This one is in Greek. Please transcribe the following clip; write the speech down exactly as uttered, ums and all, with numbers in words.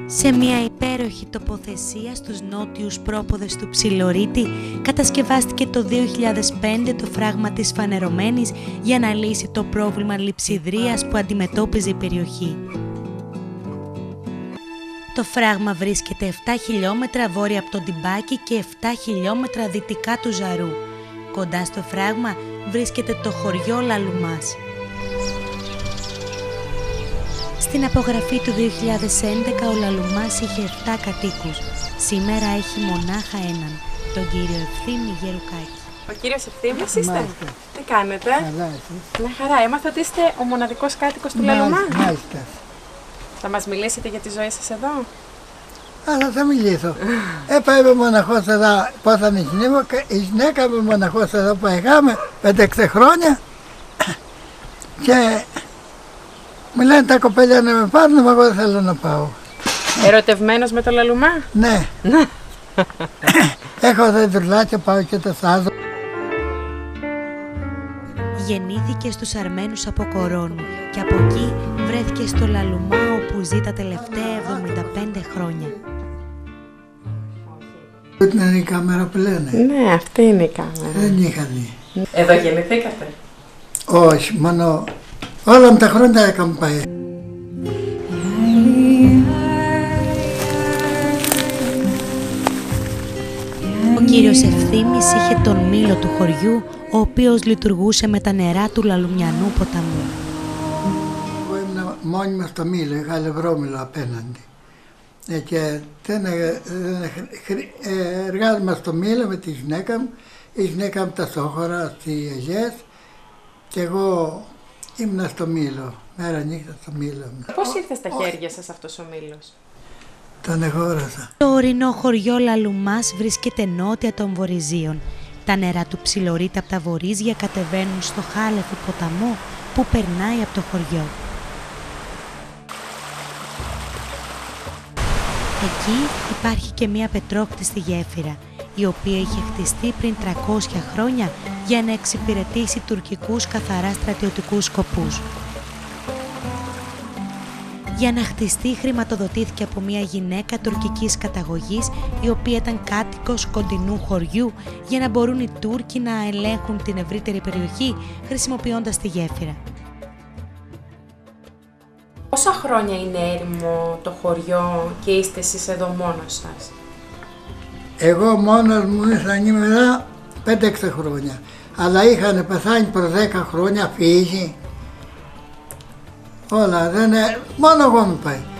Σε μια υπέροχη τοποθεσία στους νότιους πρόποδες του Ψιλορίτη κατασκευάστηκε το δύο χιλιάδες πέντε το φράγμα της Φανερωμένης για να λύσει το πρόβλημα λειψιδρίας που αντιμετώπιζε η περιοχή. Το φράγμα βρίσκεται επτά χιλιόμετρα βόρεια από το Ντιμπάκι και επτά χιλιόμετρα δυτικά του Ζαρού. Κοντά στο φράγμα βρίσκεται το χωριό Λαλουμάς. Στην απογραφή του δύο χιλιάδες έντεκα ο Λαλουμάς είχε επτά κατοίκους. Σήμερα έχει μονάχα έναν, τον κύριο Ευθύμη Γερουκάκη. Ο κύριος Ευθύμης είστε? Μάλιστα. Τι κάνετε? Καλά, εσύ. Μια χαρά. Έμαθα ότι είστε ο μοναδικός κάτοικος του Μάλιστα, Λαλουμά. Μάλιστα. Θα μας μιλήσετε για τη ζωή σας εδώ? Αλλά θα μιλήσω. Έπαε μοναχός εδώ, πώς θα είναι η γυναίκα με μοναχός εδώ που είχαμε πέντε έξι χρόνια και μου λένε τα κοπέλια να με πάρουν, εγώ δεν θέλω να πάω. Ερωτευμένος με το Λαλουμά? Ναι. Έχω δεντρουλάκια, πάω και το σάζω. Γεννήθηκε στους Αρμένους από Κορώνου και από εκεί βρέθηκε στο Λαλουμά όπου ζει τα τελευταία εβδομήντα πέντε χρόνια. Αυτή είναι η κάμερα που λένε. Ναι, αυτή είναι η κάμερα. Δεν είχα δει. Εδώ γεννηθήκατε? Όχι, μόνο όλα μου τα χρόνια έκαμε πάει. Ο κύριος Ευθύμης είχε τον μήλο του χωριού, ο οποίος λειτουργούσε με τα νερά του Λαλουμιανού ποταμού. Εγώ ήμουν μόνιμα στο μήλο, είχα λευρόμηλο απέναντι. Ε, και δεν, δεν, ε, εργάζομαι στο μήλο με τη γυναίκα μου, η γυναίκα μου τα σόχωρα στις Αιγές και εγώ ήμουν στο μήλο, μέρα νύχτα στο μήλο. Πώς ήρθε στα χέρια σας αυτός ο μήλος? Τον εγόρασα. Το ορεινό χωριό Λαλουμάς βρίσκεται νότια των Βορειζίων. Τα νερά του Ψιλορίτη από τα Βορίζια κατεβαίνουν στο χάλεφο ποταμό που περνάει από το χωριό. Εκεί υπάρχει και μια πετρόκτιστη γέφυρα, η οποία είχε χτιστεί πριν τριακόσια χρόνια για να εξυπηρετήσει τουρκικούς καθαρά στρατιωτικούς σκοπούς. Για να χτιστεί χρηματοδοτήθηκε από μια γυναίκα τουρκικής καταγωγής, η οποία ήταν κάτοικος κοντινού χωριού, για να μπορούν οι Τούρκοι να ελέγχουν την ευρύτερη περιοχή χρησιμοποιώντας τη γέφυρα. Πόσα χρόνια είναι έρημο το χωριό και είστε εσείς εδώ μόνος σας? Εγώ μόνος μου ήρθα νήμερα πέντε έξι χρόνια. Αλλά είχαν πεθάνει προ δέκα χρόνια, φύγει. Όλα, δεν, μόνο εγώ μου πάει.